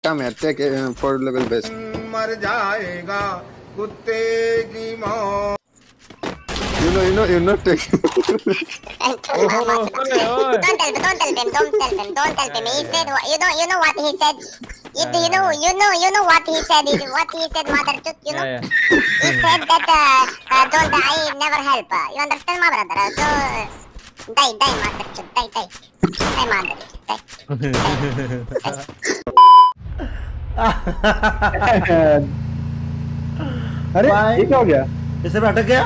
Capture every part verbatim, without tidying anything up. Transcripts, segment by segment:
Come here, take uh, four level best. मर जाएगा कुत्ते की मौत। You know, you know, you know, take. Don't tell him, don't tell him, don't tell him, don't tell him. He said, you know, you know what he said. You, you know, you know, you know what he said. What he said, mother tooth. You know, Yeah, yeah. he said that uh, uh, don't I never help. Uh, you understand, my brother? Uh, so die, die, mother tooth, die, die, die, mother tooth, die. अरे ये क्या हो गया? इसे में अटक गया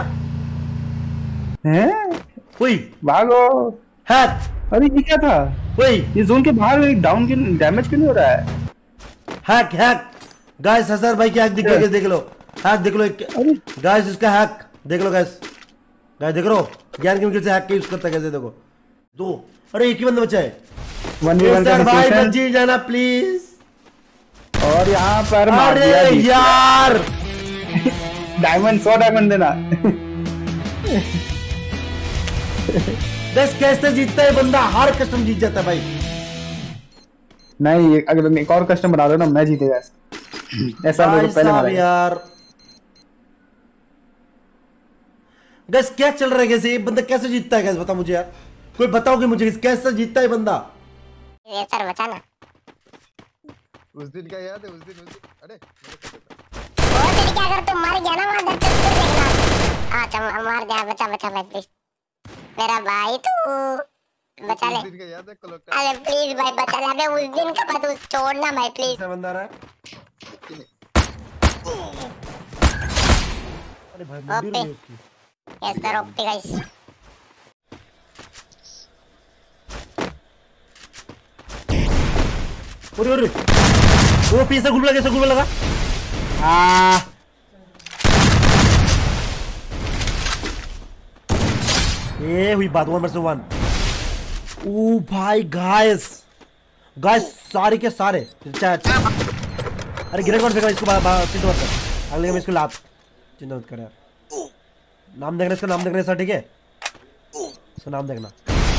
हैं? कोई भागो! हैक अरे ये क्या था? कोई ये जोन के बाहर डाउन के डैमेज क्यों नहीं हो रहा है? हैक हैक गाइस हसर भाई की हैक दिख गया देख लो हैक देख लो गाइस इसका हैक देख लो गाइस गाइस देख लो ज्ञान की मुश्किल से हैक के यूज करता है कैसे देखो दो अरे एक ही बंदा बचा है वन वी वन सर भाई का बची जाना प्लीज और यहाँ पर मार अरे दिया जी। यार डायमंड सौ डायमंड देना बस कैसे जीतता है बंदा हर कस्टम जीत जाता है भाई नहीं अगर एक और कस्टम बना दो ना मैं जीतेगा ऐसा मेरे को पहले मारा यार गैस क्या चल रहा है कैसे ये बंदा कैसे जीतता है गैस बता मुझे यार कोई बताओ कि मुझे कैसे जीतता है बंदा ये सर बचाना उस दिन का याद है उस दिन उस दिन अरे वो तेरी क्या अगर तुम मर गया ना मदर तूत फिर देखना हाँ चल मार दिया बचा बचा भाई प्लीज मेरा भाई तू बचा ले उस दिन का याद है कलोक्टर अरे प्लीज भाई बचा ले अबे उस दिन का बात उस छोड़ना भाई प्लीज कैसा बंदा रहा है अरे भाई मुंडी नहीं उसकी यस सर ओके गाइस अरे अरे वो पीछे घूम लगा कैसे घूम लगा आ ये हुई बात वन वर्सेस वन ओ भाई गाइस गाइस सारे के सारे अच्छा अच्छा अरे गिरे कौन फेंका इसको चिंता मत कर अगले में इसको लात चिंता मत कर यार नाम देखना इसका नाम देखना सर ठीक है इसका नाम देखना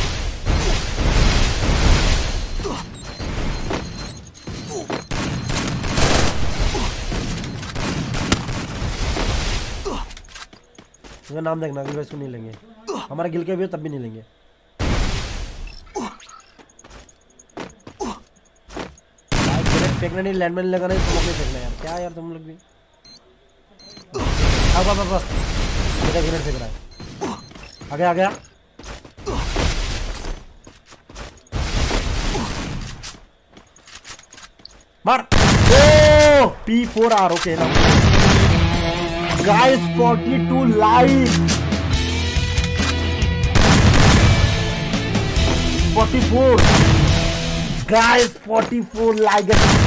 इसका नाम देखना अगली बार इसको नहीं लेंगे हमारा गिल के भी तब भी नहीं लेंगे फेंकना नहीं लैंडमैन लगाना तुम लोग नहीं फेंकना यार क्या यार तुम लोग भी अब अब अब मेरा ग्रेनेड फेंक रहा है आ गया आ गया मार O P four R okay ना guys forty two live forty four guys forty four like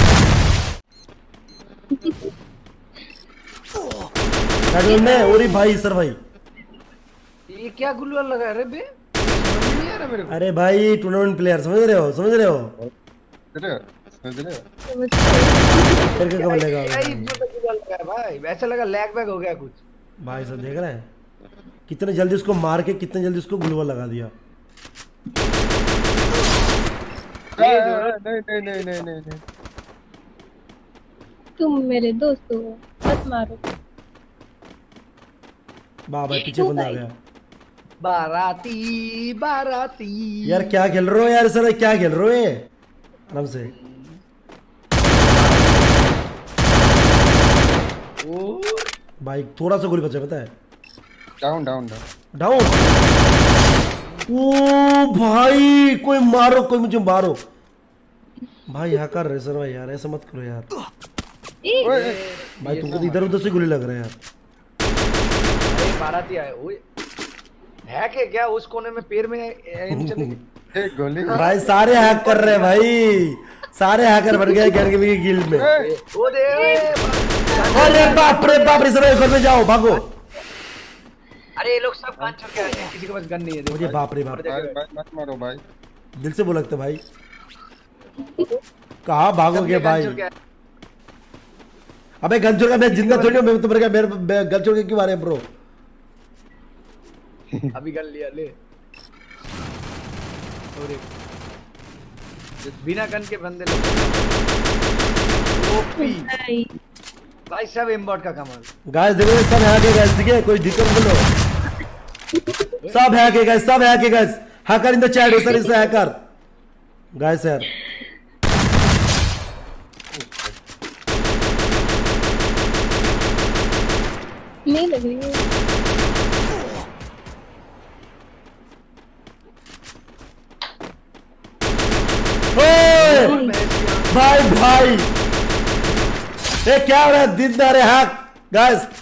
में ओरी भाई सर भाई ये क्या गुलवाल लगा रे बे नहीं आ रहा मेरे को अरे भाई टूर्नामेंट प्लेयर समझ रहे हो समझ रहे हो समझ रहे हो फिर क्या बोलेगा गुलवाल लगा भाई ऐसा लगा लैग बैग हो गया कुछ भाई सब देख रहे हैं कितने जल्दी उसको मार के कितने जल्दी उसको गुलवा लगा दिया नहीं नहीं नहीं नहीं नहीं नहीं तुम मेरे दोस्त हो मत मारो वाह भाई पीछे बंदा आ गया बाराती बाराती यार क्या खेल रहे हो यार सर क्या खेल रहे हो आराम से ओ भाई थोड़ा सा गोली बचा पता है डाउन डाउन डाउन डाउन ओ भाई कोई मारो कोई मुझे मारो भाई यहाँ कर रहे सर भाई यार ऐसा मत करो यार भाई तुमको इधर उधर से गोली लग रहा है यार बाराती आए ओए है क्या क्या उस कोने में पैर में एम चले गोली भाई सारे हैक कर रहे हैं भाई सारे हैकर बन गए गैर के गिल्ड में ओ दे अरे बाप रे बाप रे सर घर में जाओ भागो अरे ये लोग सब गन छोड़ के आए हैं किसी के पास गन नहीं है मुझे बाप रे बाप भाई मत मारो भाई दिल से बोल लगता भाई कहाँ भागोगे भाई अबे गन छोड़ के मैं जिंदा थोड़ी हूँ मैं तुम्हारे मेरे गन छोड़ के क्यों आ रहे ब्रो अभी गन लिया ले और बिना गन के बंदे लोग ओपी भाई भाई सब एम्बॉट का कमाल। गाइस देखो ये सब हैक है गाइस, ठीक है, कोई दिक्कत बोलो। सब हैक है गाइस, सब हैक है guys. Hacker in the chat sir, is hacker guys यार। नहीं लग रही है। ओए भाई भाई ये क्या हो रहा है, दिन दारे हैक गाइस।